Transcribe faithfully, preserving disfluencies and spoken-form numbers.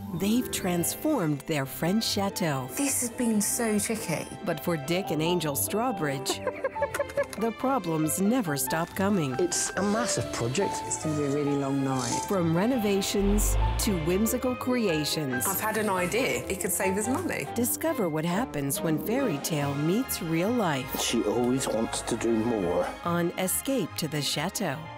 They've transformed their French chateau. This has been so tricky. But for Dick and Angel Strawbridge, the problems never stop coming. It's a massive project. It's going to be a really long night. From renovations to whimsical creations. I've had an idea. He could save his money. Discover what happens when fairy tale meets real life She always wants to do more. on Escape to the Chateau.